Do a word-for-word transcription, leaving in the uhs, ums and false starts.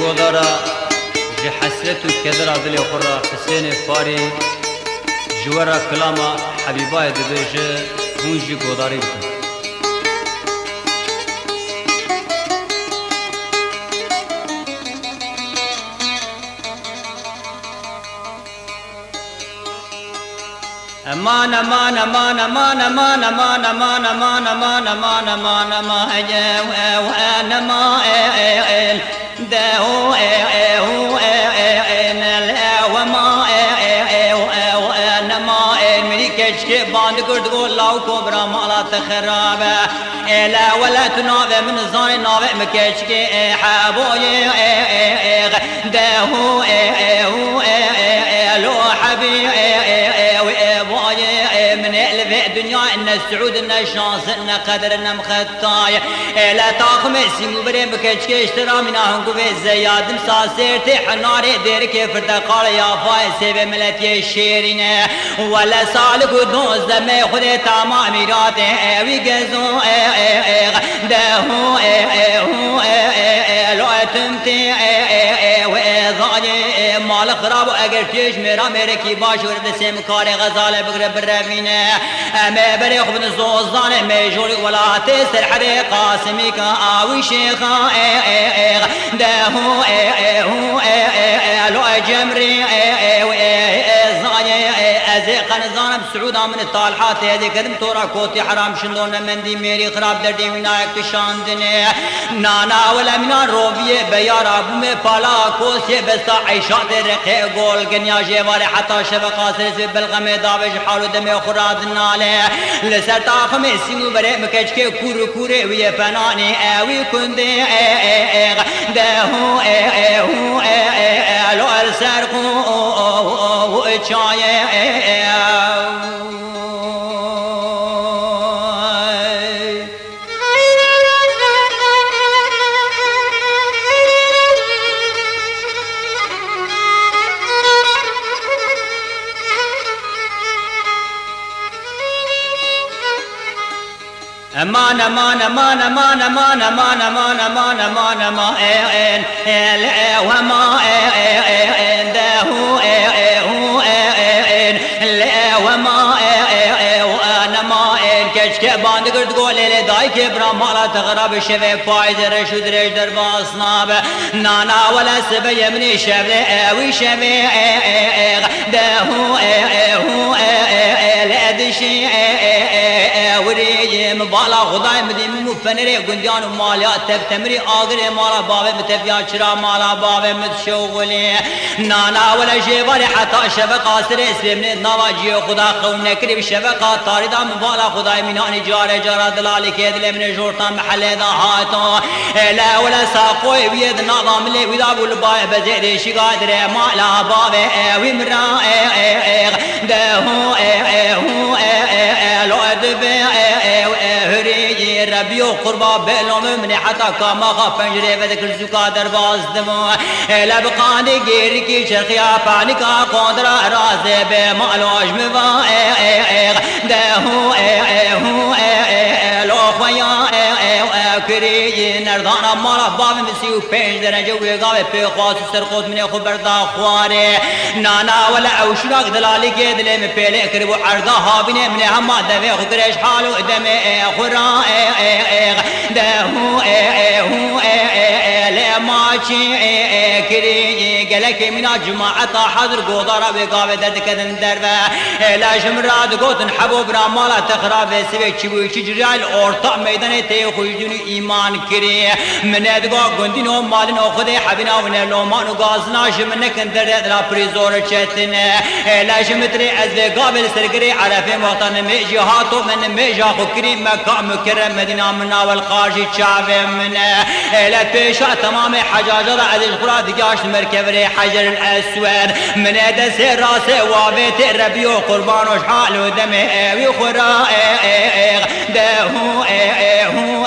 گودارا جه حسرت و کدر دل خورا حسین فاری جوارا کلاما حبیبای دبیجه هونجی گوداری بکن امان امان امان امان امان امان امان امان امان امان امان امان وانا ما دهو وما وانا ما ملكش باند قرد قول لاو كبرى مالا تخرابه لا ولا تناوي من الظان ناوي مكشك حابوي دهو لو حبيبي من الف الدنيا ان السعود ان الشانس ان قدر ان مخطاي لا تاخم سيمو بري بكچ اشترا منهم قوي زياد مساسرت حناري دير كيف تقال يا فايس بملتي شيرين ولا سالك دوز ما خد تمام ميرات وي گزو ده لو تمتي وضاي مال خراب اگر تيش میرا میرے کی باش ورد سم کار غزال بغر برمینه اما بری خبن زوزان میجوری ولات سرحد قاسمی کا آوی شیخا ده لو جمری ازيقن زانب سعودا من الطالحات هذه كدم تورا كوتي حرام شندون مندي ميري خراب دردي وينايك تشاندني نانا ولا من روبيه بيار ابو مي بالا كوسي بس عيشات رقي قول قنيا جواري حتى شبقات رزب بالغم دابج حالو دمي خراد الناله لسرتا خميسي مبرئ مكجكي كورو كوري ويا فناني اوي كندي ده لو السرقو وچايه امان امان امان امان امان امان امان امان امان امان وما ده وما وانا ما كشك باند قرد قول لي دايك برامالا تغرب شبه فايد رشد رش در باصناب نانا ولا سبي من شبه اوي شبه ده لادشي وري مبالا خداي مديم مفنري گنديان ماليات تبتمري اغري مالا باب متفيا چرا مالا باب متشوغلي نانا ولا جيواري حتى شبه قاصر اسلم نواجي خدا قوم نكري شبقات طاردا مبالا خداي مناني جار جار دلالي كيدل من جورتان محل دا هاتو لا ولا ساقوي بيد نظام لي ودا بول باي بزيد شقادر مالا باب ومرا ده هو لو ادب هري ربي قربا بلوم من حتى كما خفنجري بذكر زقادر باصدمو لا بقاني غير كي شرخيا فانيكا قدر راز بمالوج موا ده هو لو خويا كري نردانا مالا باب مسيو پنج درجه ويغاوي بخواس سرقوت من خبر دا خواري نانا ولا اوشراق دلالي كي دلي من پيلي كربو عرضا هابيني من هما دوي خكرش حالو دمي خورا ده هو لماشي كري قالك من جماعة حضر قدرة وقاوة دكدن دربة لا جمرات قوتن حبو برامالا تخراب سبيك شبوي شجرع الأورطاء ميدان تيخوجون إيمان كري من ادقا قندينو مالنو خدي حبنا ونلومان وقازنا جمنك اندرد لا بريزور چتن لا جمتري از قابل سرقري عرفي وطن ميجي هاتو من ميجا خكري مكة مكرم مدينة منا والقاجي شعب من لا بيشا تمام حجاجة عزيز قراد قاش مركبري حجر الأسود من دس راس وابت ربي وقربان وشحال ودمي وخرا ده هو